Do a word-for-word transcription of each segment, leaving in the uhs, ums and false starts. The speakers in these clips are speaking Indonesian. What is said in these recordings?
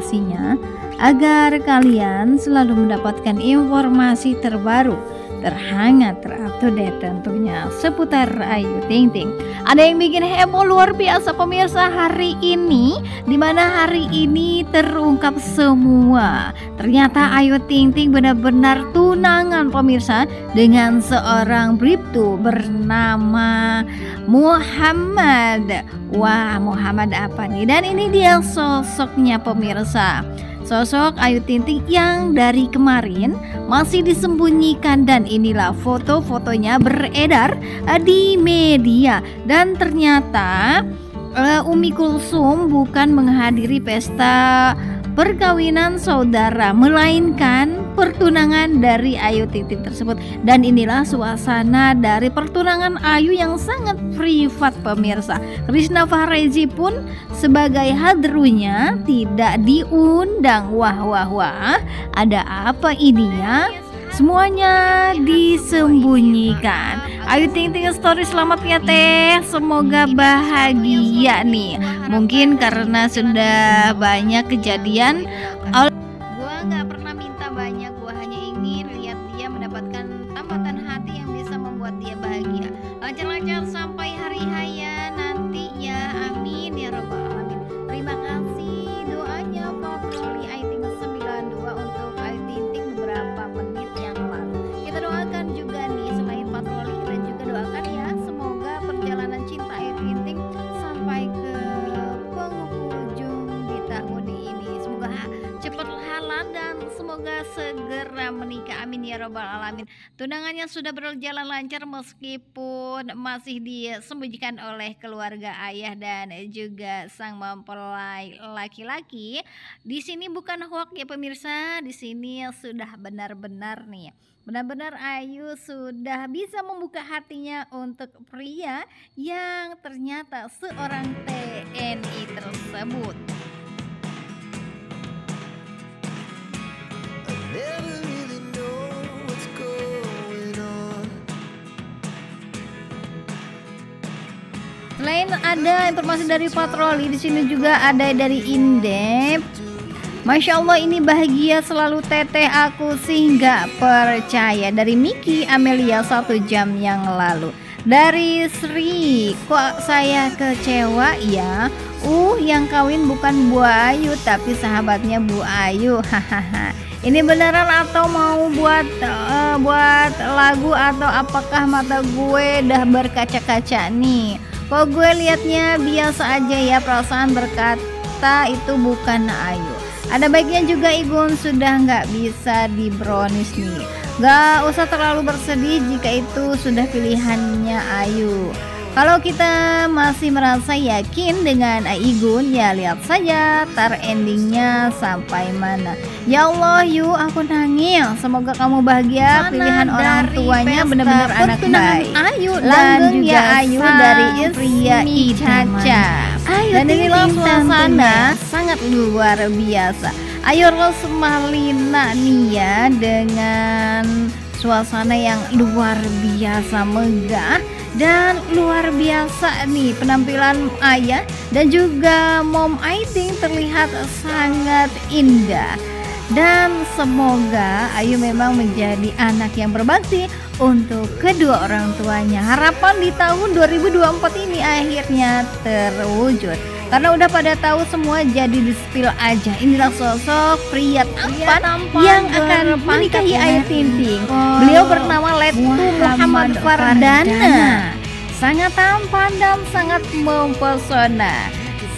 notifikasinya agar kalian selalu mendapatkan informasi terbaru, terhangat, terupdate tentunya seputar Ayu Ting Ting. Ada yang bikin heboh luar biasa pemirsa hari ini, dimana hari ini terungkap semua. Ternyata Ayu Ting Ting benar-benar tunangan pemirsa dengan seorang bribtu bernama Muhammad. Wah, Muhammad apa nih? Dan ini dia sosoknya pemirsa. Sosok Ayu Ting Ting yang dari kemarin masih disembunyikan, dan inilah foto-fotonya beredar di media. Dan ternyata uh, Umi Kulsum bukan menghadiri pesta perkawinan saudara, melainkan pertunangan dari Ayu Ting Ting tersebut. Dan inilah suasana dari pertunangan Ayu yang sangat privat pemirsa. Krishna Fahrezi pun sebagai hadrunya tidak diundang. Wah wah wah, ada apa ini ya? Semuanya disembunyikan. Ayu Ting Ting story selamat ya teh, semoga bahagia nih. Mungkin karena sudah banyak kejadian, gua nggak pernah minta banyak, gua hanya ingin lihat dia mendapatkan tambatan hati yang bisa membuat dia bahagia. Lancar-lancar sampai hari raya nanti ya, amin ya robbal alamin. Terima kasih doanya patroli Ayu Ting Ting sembilan dua untuk Ayu Ting Ting beberapa menit yang lalu. Kita doakan juga nih, selain patroli kita juga doakan ya, semoga perjalanan cinta Ayu Ting Ting sampai ke penghujung di tahun ini. Semoga cepat halal dan semoga segera menikah, amin ya robbal alamin. Tunangannya sudah berjalan lancar meskipun masih disembunyikan oleh keluarga ayah dan juga sang mempelai laki-laki. Di sini bukan hoax ya pemirsa, di sini sudah benar-benar nih, benar-benar Ayu sudah bisa membuka hatinya untuk pria yang ternyata seorang T N I tersebut. Selain ada informasi dari patroli, di sini juga ada dari Indep. Masya Allah ini bahagia selalu teteh, aku sih nggak percaya. Dari Miki Amelia satu jam yang lalu. Dari Sri, kok saya kecewa ya. Uh yang kawin bukan Bu Ayu tapi sahabatnya Bu Ayu. Hahaha. Ini beneran atau mau buat uh, buat lagu, atau apakah mata gue dah berkaca-kaca nih? Kok gue liatnya biasa aja ya, perasaan berkata itu bukan Ayu. Ada baiknya juga Igun sudah nggak bisa dibronis nih. Gak usah terlalu bersedih jika itu sudah pilihannya Ayu. Kalau kita masih merasa yakin dengan Igun, ya lihat saja tar endingnya sampai mana. Ya Allah Yu, aku nangis. Semoga kamu bahagia. Mana pilihan orang tuanya benar-benar anak baik. Ayu dan juga ya Ayu dari pria Caca. Dan inilah suasana sangat luar biasa. Ayu Rosmalina nih ya, dengan suasana yang luar biasa megah dan luar biasa nih penampilan ayah dan juga Mom Ayu Ting terlihat sangat indah. Dan semoga Ayu memang menjadi anak yang berbakti untuk kedua orang tuanya. Harapan di tahun dua ribu dua puluh empat ini akhirnya terwujud, karena udah pada tahu semua, jadi di spill aja. Inilah sosok pria tampan yang akan menikahi Ayu Ting Ting. Beliau bernama Letu Muhammad Fardana. Sangat tampan dan sangat mempesona.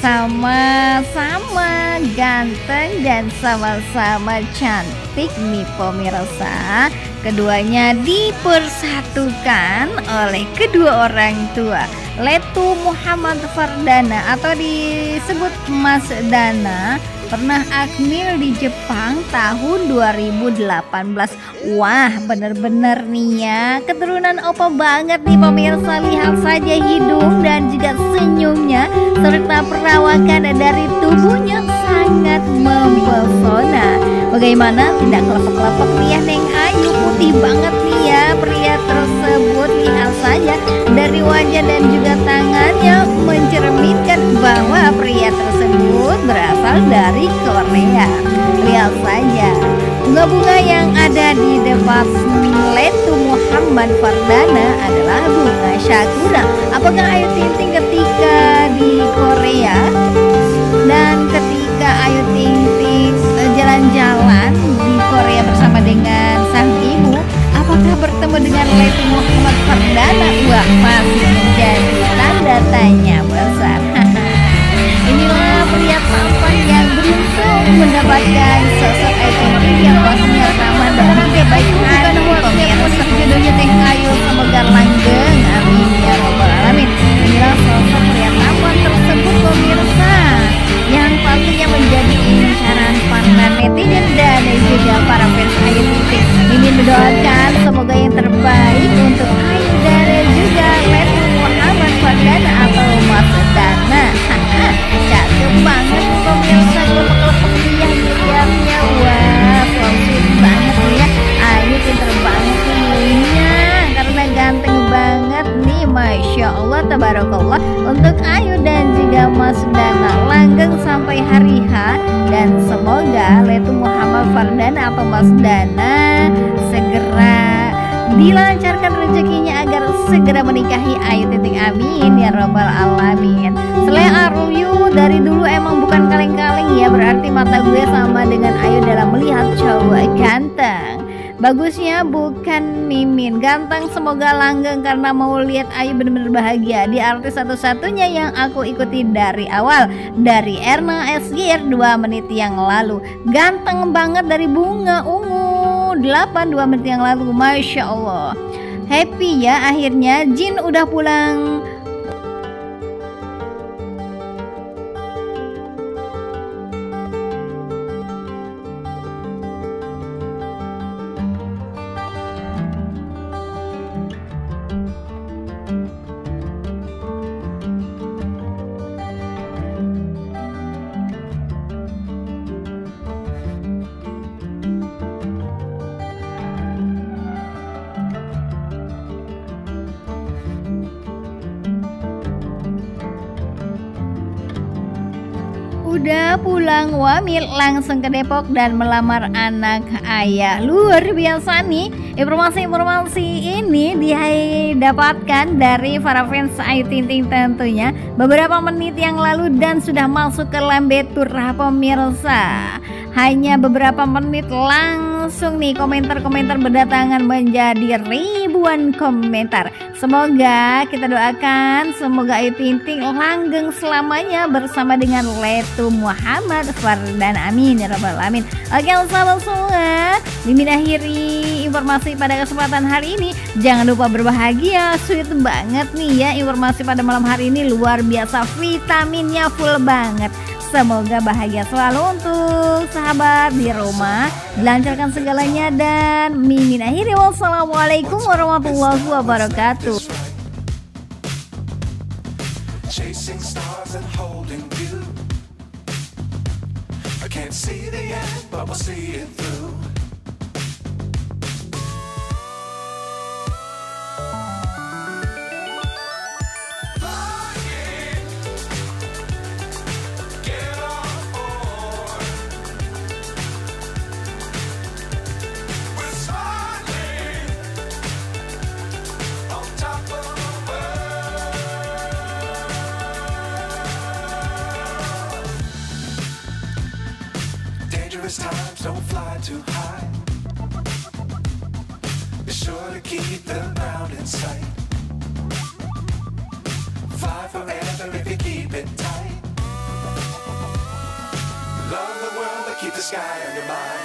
Sama-sama ganteng dan sama-sama cantik nih pemirsa. Keduanya dipersatukan oleh kedua orang tua. Letu Muhammad Fardana atau disebut Mas Dana pernah akmil di Jepang tahun dua ribu delapan belas. Wah, bener-bener nih ya, keturunan opa banget nih pemirsa. Lihat saja hidung dan juga senyumnya serta perawakan dari tubuhnya sangat mempesona. Bagaimana tidak kelepek-kelepek nih ya Neng Ayu, putih banget nih ya pria tersebut. Lihat saja dari wajah dan juga tangannya mencerminkan bahwa pria tersebut berasal dari Korea. Lihat saja bunga-bunga yang ada di depan Letu Muhammad Fardana adalah bunga sakura. Apakah Ayu Ting Ting ketika di Korea dan ketika Ayu Ting Ting jalan-jalan di Korea bersama dengan sang ibu, apakah bertemu dengan Letu Muhammad Fardana? Wah, masih menjadi tanda tanya besar. Inilah pria tampan yang beruntung mendapatkan sosok Ayu Ting Ting yang pastinya ramah dan juga baik hati. Pemirsa jodohnya Teh Ayu semoga langgeng, amin ya robbal alamin. Inilah sosok pria tampan tersebut pemirsa yang pastinya menjadi incaran para netizen dan juga para fans Ayu Ting Ting. Mimin mendoakan semoga yang terbaik untuk Ayu dan juga Letu Muhammad Fardana atau Mas Dana. Cakep banget pemirsa, kelepek-kelepek dia hijabnya. Wah, so sweet banget ya. Ayu pinter banget punya karena ganteng banget nih, Masya Allah tabarakallah. Untuk Ayu dan juga Mas Dana langgeng sampai hari H, dan semoga Letu Muhammad Fardana atau Mas Dana segera dilancarkan rezekinya agar segera menikahi Ayu Ting Ting, amin ya robbal alamin. Selain Aryu dari dulu emang bukan kaleng-kaleng ya, berarti mata gue sama dengan Ayu dalam melihat cowok ganteng. Bagusnya bukan Mimin ganteng, semoga langgeng karena mau lihat Ayu bener-bener bahagia. Dia artis satu-satunya yang aku ikuti dari awal, dari Erna S G R dua menit yang lalu. Ganteng banget dari Bunga Ungu delapan dua menit yang lalu, Masya Allah. Happy ya akhirnya Jin udah pulang. Udah pulang wamil langsung ke Depok dan melamar anak ayah. Luar biasa nih, informasi-informasi ini didapatkan dari para fans Ayu Ting Ting tentunya beberapa menit yang lalu dan sudah masuk ke lambe turah pemirsa. Hanya beberapa menit langsung nih komentar-komentar berdatangan menjadi ribuan komentar. Semoga kita doakan semoga Ayu Ting Ting langgeng selamanya bersama dengan Letu Muhammad Fardana, amin ya rabbal alamin. Oke sahabat semua, Mimin akhiri informasi pada kesempatan hari ini. Jangan lupa berbahagia, sweet banget nih ya informasi pada malam hari ini, luar biasa, vitaminnya full banget. Semoga bahagia selalu untuk sahabat di rumah, dilancarkan segalanya, dan Mimin akhiri wassalamualaikum warahmatullahi wabarakatuh. Chasing stars and holding you. I can't see the end, but we'll see it through. Times don't fly too high. Be sure to keep the ground in sight. Fly forever if you keep it tight. Love the world but keep the sky on your mind.